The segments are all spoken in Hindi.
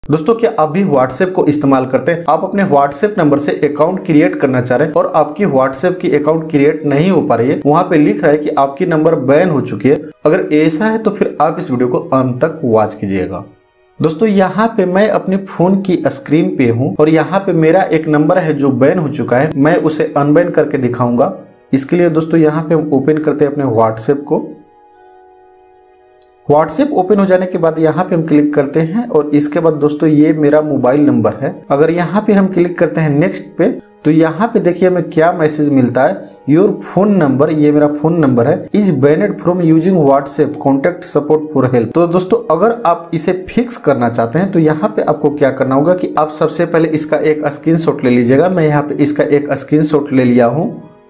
दोस्तों क्या आप भी व्हाट्सएप को इस्तेमाल करते हैं? आप अपने व्हाट्सएप नंबर से अकाउंट क्रिएट करना चाह रहे हैं और आपकी व्हाट्सएप की अकाउंट क्रिएट नहीं हो पा रही है, वहां पे लिख रहा है कि आपकी नंबर बैन हो चुकी है। अगर ऐसा है तो फिर आप इस वीडियो को अंत तक वॉच कीजिएगा। दोस्तों यहाँ पे मैं अपने फोन की स्क्रीन पे हूँ और यहाँ पे मेरा एक नंबर है जो बैन हो चुका है। मैं उसे अनबैन करके दिखाऊंगा। इसके लिए दोस्तों यहाँ पे हम ओपन करते हैं अपने व्हाट्सएप को। व्हाट्सएप ओपन हो जाने के बाद यहाँ पे हम क्लिक करते हैं और इसके बाद दोस्तों ये मेरा मोबाइल नंबर है। अगर यहाँ पे हम क्लिक करते हैं नेक्स्ट पे तो यहाँ पे देखिए हमें क्या मैसेज मिलता है, योर फोन नंबर, ये मेरा फोन नंबर है, is banned from using WhatsApp, contact support for help. तो दोस्तों अगर आप इसे फिक्स करना चाहते हैं तो यहाँ पे आपको क्या करना होगा कि आप सबसे पहले इसका एक स्क्रीनशॉट ले लीजिएगा। मैं यहाँ पे इसका एक स्क्रीनशॉट ले लिया हूँ।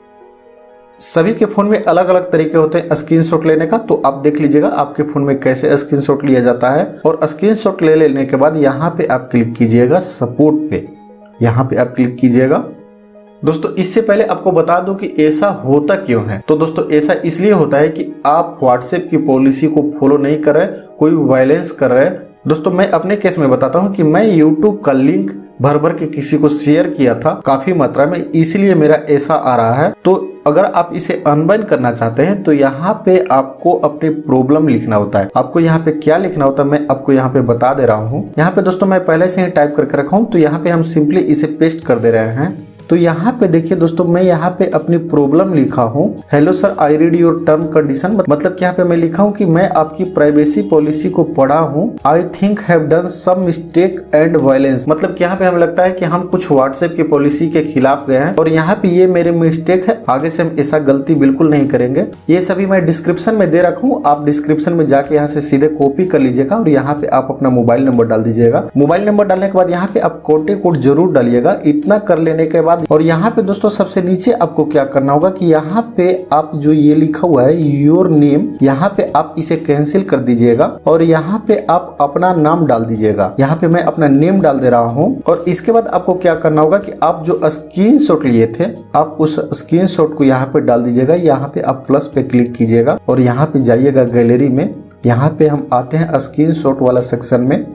सभी के फोन में अलग अलग तरीके होते हैं स्क्रीनशॉट लेने का, तो आप देख लीजिएगा आपके फोन में कैसे स्क्रीनशॉट लिया जाता है। और स्क्रीनशॉट ले लेने के बाद यहाँ पे आप क्लिक कीजिएगा सपोर्ट पे, यहाँ पे आप क्लिक कीजिएगा। दोस्तों इससे पहले आपको बता दूं कि ऐसा होता क्यों है। तो दोस्तों ऐसा इसलिए होता है कि आप व्हाट्सएप की पॉलिसी को फॉलो नहीं कर रहे, कोई वायलेंस कर रहे हैं। दोस्तों मैं अपने केस में बताता हूं कि मैं यूट्यूब का लिंक भर भर के किसी को शेयर किया था काफी मात्रा में, इसलिए मेरा ऐसा आ रहा है। तो अगर आप इसे अनबैन करना चाहते हैं तो यहाँ पे आपको अपनी प्रॉब्लम लिखना होता है। आपको यहाँ पे क्या लिखना होता है मैं आपको यहाँ पे बता दे रहा हूँ। यहाँ पे दोस्तों मैं पहले से ही टाइप करके रखा हूँ, तो यहाँ पे हम सिंपली इसे पेस्ट कर दे रहे हैं। तो यहाँ पे देखिए दोस्तों मैं यहाँ पे अपनी प्रॉब्लम लिखा हूँ, hello sir I read your term condition. मतलब यहाँ पे मैं लिखा हूँ कि मैं आपकी प्राइवेसी पॉलिसी को पढ़ा हूँ, I think have done some mistake and violence. मतलब यहाँ पे हमें लगता है कि हम कुछ व्हाट्सएप की पॉलिसी के खिलाफ गए हैं और यहाँ पे ये मेरे मिस्टेक है, आगे से हम ऐसा गलती बिल्कुल नहीं करेंगे। ये सभी मैं डिस्क्रिप्शन में दे रखा हूँ, आप डिस्क्रिप्शन में जाके यहाँ से सीधे कॉपी कर लीजिएगा और यहाँ पे आप अपना मोबाइल नंबर डाल दीजिएगा। मोबाइल नंबर डालने के बाद यहाँ पे आप कॉन्टेक्ट कोड जरूर डालिएगा। इतना कर लेने के बाद और यहाँ पे दोस्तों सबसे नीचे आपको क्या करना होगा कि यहाँ पे आप जो ये लिखा हुआ है योर नेम, यहाँ पे आप इसे कैंसिल कर दीजिएगा और यहाँ पे आप अपना नाम डाल दीजिएगा। यहाँ पे मैं अपना नेम डाल दे रहा हूँ और इसके बाद आपको क्या करना होगा कि आप जो स्क्रीनशॉट लिए थे आप उस स्क्रीनशॉट को यहाँ पे डाल दीजिएगा। यहाँ पे आप प्लस पे क्लिक कीजिएगा और यहाँ पे जाइएगा गैलरी में। यहाँ पे हम आते हैं स्क्रीनशॉट वाला सेक्शन में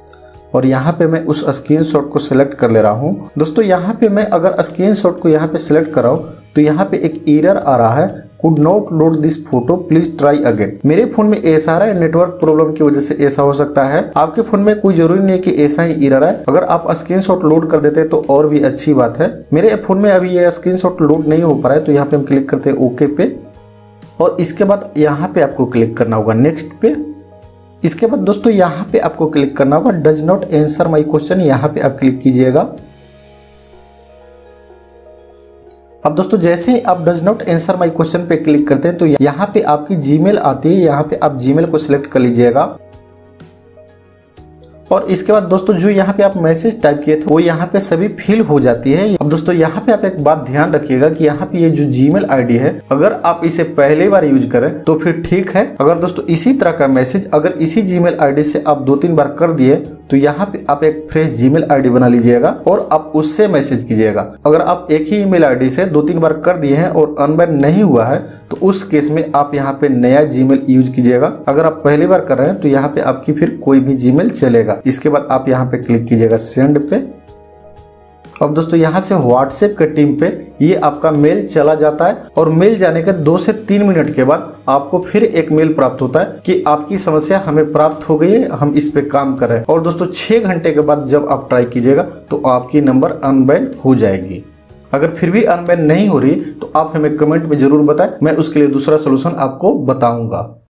और यहाँ पे मैं उस स्क्रीनशॉट को सिलेक्ट कर ले रहा हूँ। दोस्तों यहाँ पे मैं अगर स्क्रीनशॉट को यहाँ पे सिलेक्ट कर रहा हूँ तो यहाँ पे एक एरर आ रहा है, could not load this photo please try again. मेरे फोन में ऐसा आ रहा है, नेटवर्क प्रॉब्लम की वजह से ऐसा हो सकता है। आपके फोन में कोई जरूरी नहीं है कि ऐसा ही एरर है। अगर आप स्क्रीनशॉट लोड कर देते तो और भी अच्छी बात है। मेरे फोन में अभी ये स्क्रीनशॉट लोड नहीं हो पा रहा है, तो यहाँ पे हम क्लिक करते हैं ओके पे और इसके बाद यहाँ पे आपको क्लिक करना होगा नेक्स्ट पे। इसके बाद दोस्तों यहाँ पे आपको क्लिक करना होगा does not answer my question, यहाँ पे आप क्लिक कीजिएगा। अब दोस्तों जैसे ही आप does not answer my question पे क्लिक करते हैं तो यहाँ पे आपकी जीमेल आती है, यहाँ पे आप जीमेल को सिलेक्ट कर लीजिएगा। और इसके बाद दोस्तों जो यहाँ पे आप मैसेज टाइप किए थे वो यहाँ पे सभी फिल हो जाती है। अब दोस्तों यहाँ पे आप एक बात ध्यान रखिएगा कि यहाँ पे ये जो जीमेल आईडी है अगर आप इसे पहली बार यूज करें तो फिर ठीक है। अगर दोस्तों इसी तरह का मैसेज अगर इसी जीमेल आईडी से आप 2-3 बार कर दिए तो यहाँ पे आप एक फ्रेश जीमेल आईडी बना लीजिएगा और आप उससे मैसेज कीजिएगा। अगर आप एक ही ईमेल आईडी से 2-3 बार कर दिए हैं और अनबैन नहीं हुआ है तो उस केस में आप यहाँ पे नया जीमेल यूज कीजिएगा। अगर आप पहली बार कर रहे हैं तो यहाँ पे आपकी फिर कोई भी जीमेल चलेगा। इसके बाद आप यहाँ पे क्लिक कीजिएगा सेंड पे। अब दोस्तों यहाँ से व्हाट्सएप के टीम पे ये आपका मेल चला जाता है और मेल जाने के 2 से 3 मिनट के बाद आपको फिर एक मेल प्राप्त होता है कि आपकी समस्या हमें प्राप्त हो गई है, हम इस पे काम कर रहे हैं। और दोस्तों 6 घंटे के बाद जब आप ट्राई कीजिएगा तो आपकी नंबर अनबैन हो जाएगी। अगर फिर भी अनबैन नहीं हो रही तो आप हमें कमेंट में जरूर बताएं, मैं उसके लिए दूसरा सोल्यूशन आपको बताऊंगा।